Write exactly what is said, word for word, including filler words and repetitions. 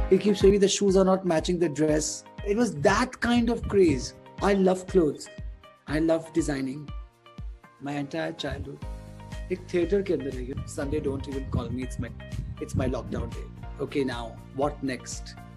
He keeps saying the shoes are not matching the dress. It was that kind of craze. I love clothes. I love designing. My entire childhood. एक theater के अंदर है. Sunday don't even call me. It's my, it's my lockdown day. Okay, now what next?